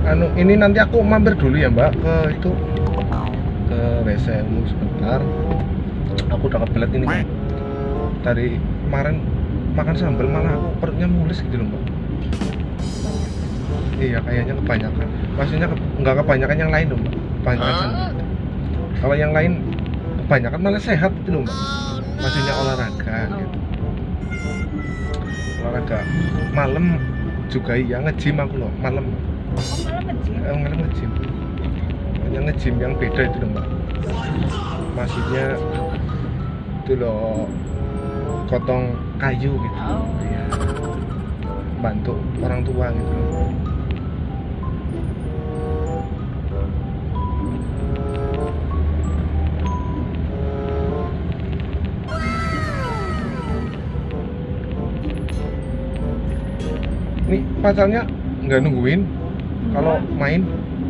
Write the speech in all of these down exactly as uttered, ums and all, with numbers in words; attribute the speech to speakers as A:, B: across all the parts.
A: anu ini nanti aku mampir dulu ya Mbak ke itu ke W C umum sebentar. Aku udah kebelet ini Mbak. Dari kemarin makan sambal malah aku perutnya mules gitu loh Mbak. Iya kayaknya kebanyakan. Maksudnya ke, nggak kebanyakan yang lain loh Mbak. Kebanyakan sambal. Kalau yang lain kebanyakan malah sehat gitu loh Mbak. Maksudnya olahraga gitu. Olahraga malam juga iya nge-gym aku loh malam.
B: Oh, malah nge-gym?
A: Eh, malam nge-gym. Yang nge-gym yang beda itu loh Mbak. Maksudnya itu loh gotong kayu gitu.
B: Oh.
A: Ya. Bantu orang tua gitu loh. Nih pacarnya nggak nungguin kalau main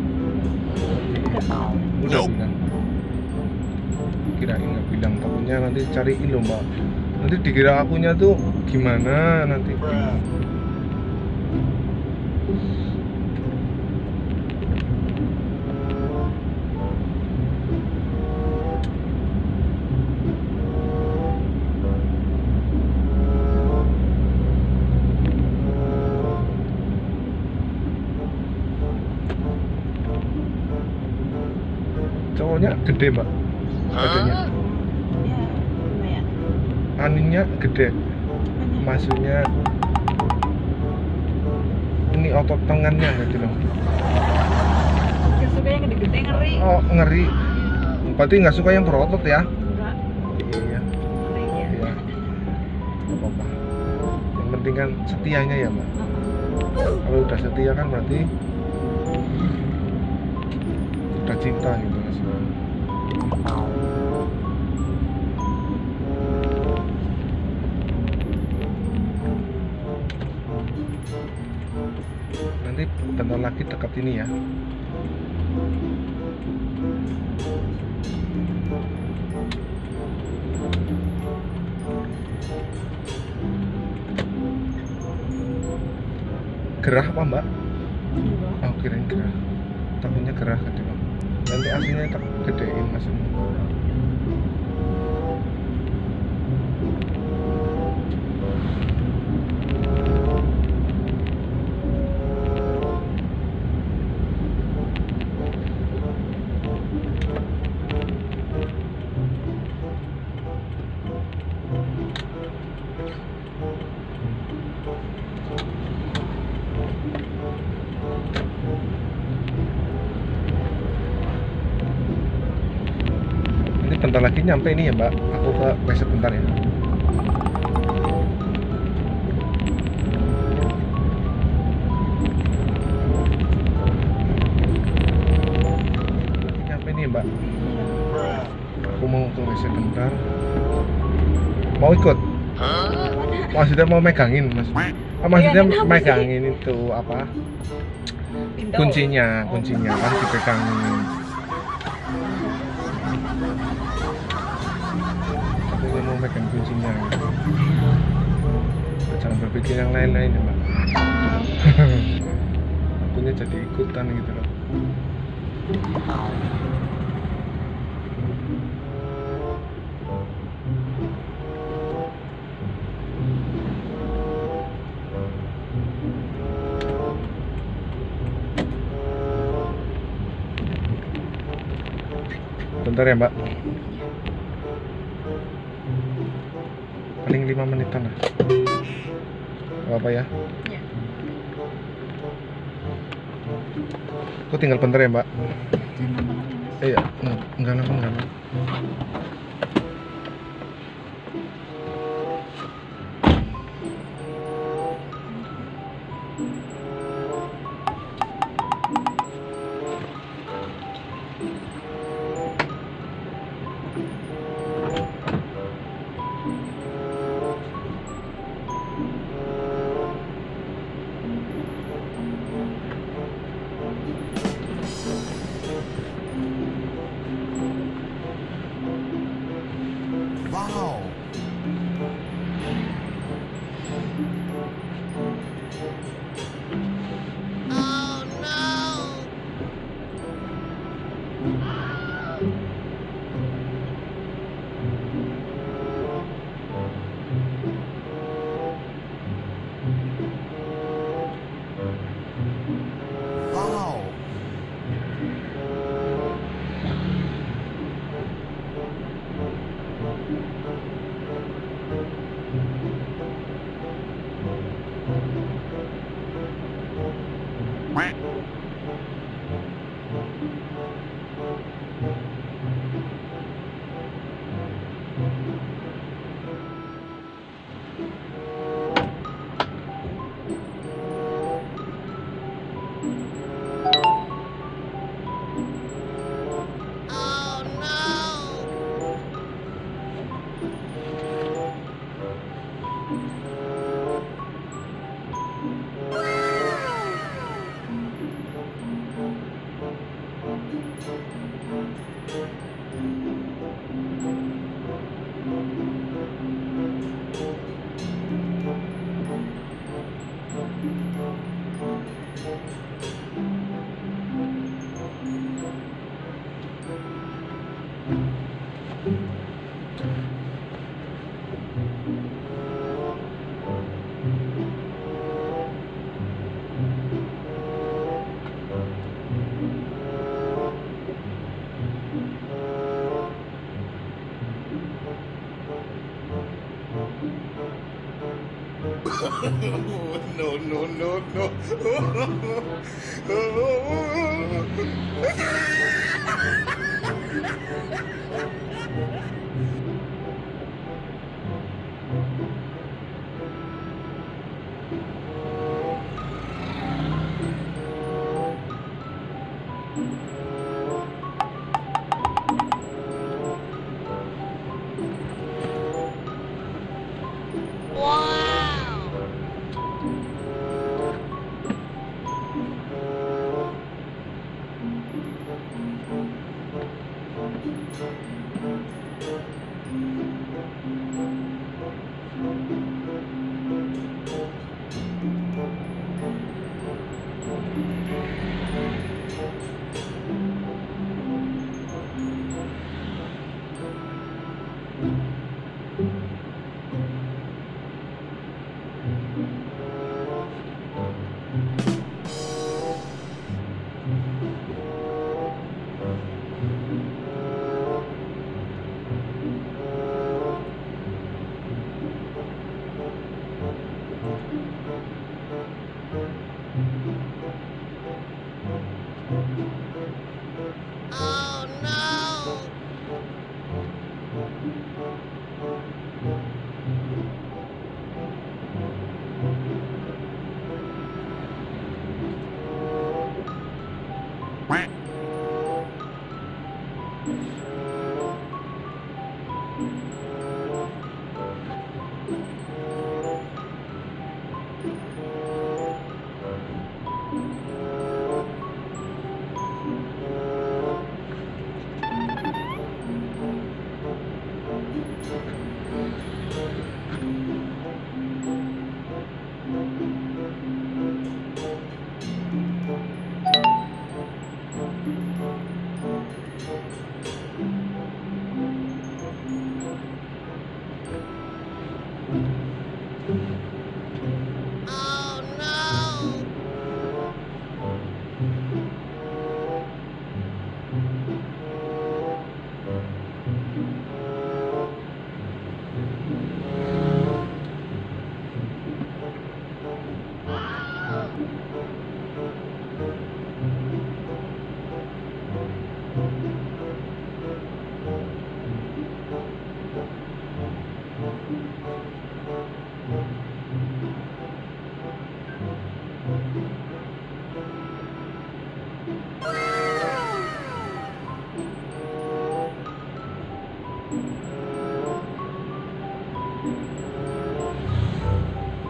A: udah bilang kirain nggak bilang takutnya nanti cariin loh Mbak nanti dikira akunya tuh gimana nanti cowoknya gede Mbak badannya
B: Ya, lumayan.
A: aninya gede maksudnya ini otot tangannya gitu loh.
B: Gak suka yang gede-gede, ngeri.
A: Oh ngeri berarti nggak suka yang berotot ya?
B: Enggak,
A: Iya
B: ngeri ya.
A: iya nggak apa-apa yang penting kan setianya ya Mbak kalau udah setia kan berarti udah cinta gitu mas. Nanti bentar lagi dekat ini ya. Gerah apa Mbak?
B: Enggak.
A: Oh kirain gerah. Takutnya gerah tadi Bang. Nanti aslinya tak gedein maksudnya. Bentar lagi nyampe ini ya Mbak, aku ke W C bentar ya. Nyampe ini ya Mbak, aku mau ke W C bentar. Mau ikut? Maksudnya mau megangin mas? Ah, maksudnya megangin itu apa? Kuncinya, kuncinya kan dipegangin. Mau megang kuncinya gitu. Jangan berpikir yang lain-lain ya Mbak. Akunya jadi ikutan gitu loh. Bentar ya Mbak, paling lima menitan lah. Gak apa ya?
B: Ya.
A: Aku tinggal bentar ya Mbak.
B: Jangan lama-lama ya, Mas.
A: Eh, iya, enggak lama enggak lama.
C: No, no, no,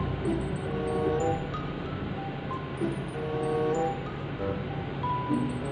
C: no.